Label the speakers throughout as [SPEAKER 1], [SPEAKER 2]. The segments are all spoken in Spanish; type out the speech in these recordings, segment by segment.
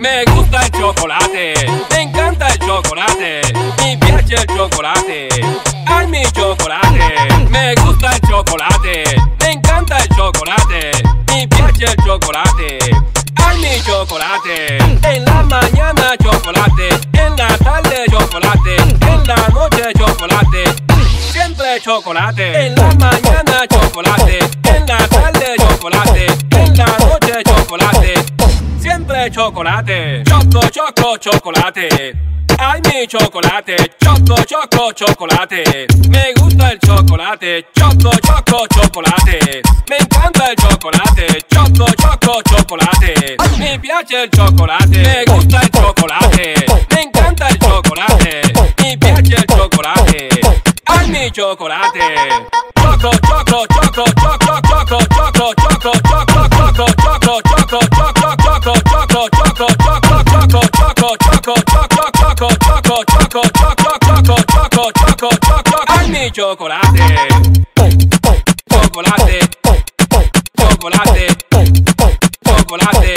[SPEAKER 1] Me gusta il chocolate, me encanta il chocolate, mi piace il chocolate, al mi chocolate. Me gusta il chocolate, me encanta il chocolate, mi piace il chocolate, al mi chocolate. En la mañana chocolate, en la tarde chocolate, en la noche chocolate, siempre chocolate. En la mañana chocolate, en la tarde chocolate, en la noche chocolate, siempre chocolate. Choco, choco, chocolate. Ay, mi chocolate. Choco, choco, chocolate. Me gusta el chocolate. Choco, choco, chocolate. Me encanta el chocolate. Choco, choco, chocolate. Mi piace el chocolate. Me gusta el chocolate. Me encanta el chocolate. Mi piace el chocolate. Ay, mi chocolate. Choco, choco, choco, choco, choco, choco, choco, choco, choco, choco, choco, choco, choco, choco, choco, choco, choco, al mi chocolate, chocolate, chocolate, chocolate.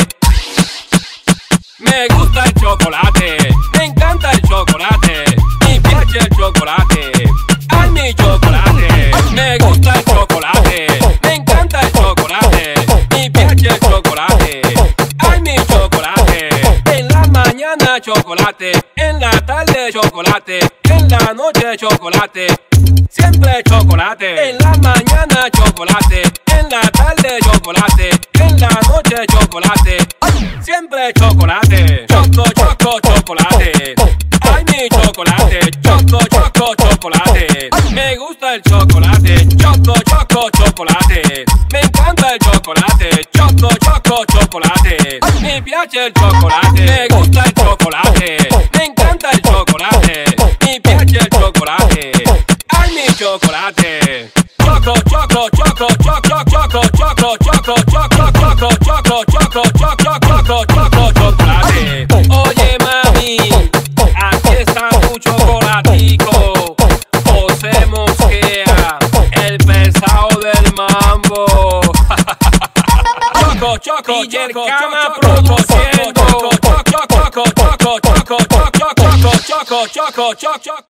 [SPEAKER 1] Me gusta el chocolate, me encanta el chocolate, mi piace el chocolate, al mi chocolate. Me gusta el chocolate, me encanta el chocolate, mi piace el chocolate, al mi chocolate. En la mañana chocolate, en la tarde chocolate, en la noche chocolate, siempre chocolate. En la mañana chocolate, en la tarde chocolate, en la noche chocolate, siempre chocolate. Choco, choco, chocolate. Ay, mi chocolate. Choco, choco, chocolate. Me gusta el chocolate. Choco, choco, chocolate. Me encanta el chocolate. Choco, choco, chocolate. Mi piace el chocolate. Me gusta el chocolate. Me encanta el chocolate. Mi piace el chocolate. Ay, mi chocolate. Choco, choco, choco, choco, choco, choco, choco, choco, choco, choco, choco, choco, choco, choco, chocolate. Oye, mami, aquí está tu chocolatico. José Mosquera, el pesado del mambo. Choco, choco, y el cama produciendo. Choco, choco, choco, choco, choco, choco, choco, choco, choco, choco, choco.